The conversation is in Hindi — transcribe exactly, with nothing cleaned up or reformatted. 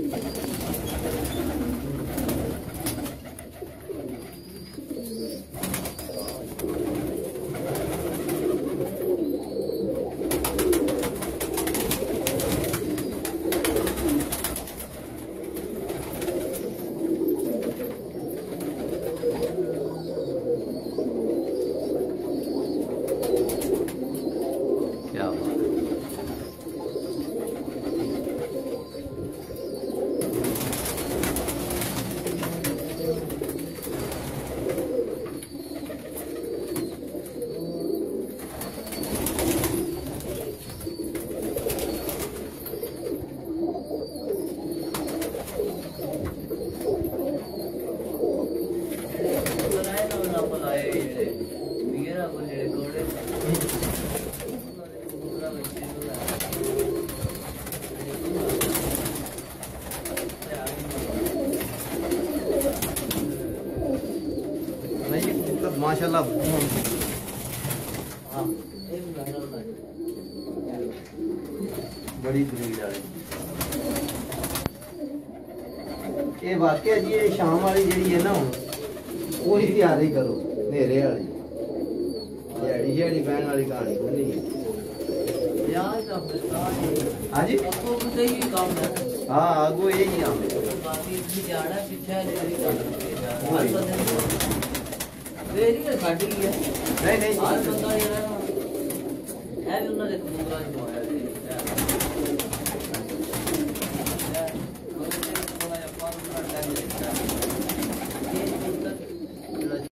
माशाल्लाह बड़ी ब्रीड वाली ये वाकई जी ये शाम वाली जी है ना वो ही तैयारी करो नेरे वाली दिहाड़ी दिहाड़ी बहन वाली कहानी को नहीं है। हाँ जी हाँ आगो यही काम है नहीं नहीं